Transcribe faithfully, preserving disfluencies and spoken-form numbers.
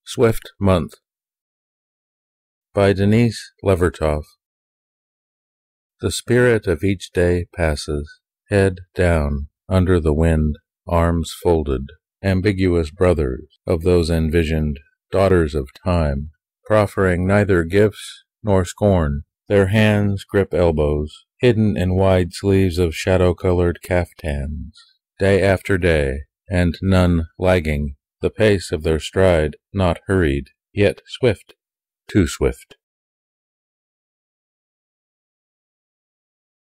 Swift Month by Denise Levertov. The spirit of each day passes, head down, under the wind, arms folded, ambiguous brothers of those envisioned daughters of time, proffering neither gifts nor scorn. Their hands grip elbows, hidden in wide sleeves of shadow-colored caftans, day after day, and none lagging, the pace of their stride not hurried, yet swift, too swift.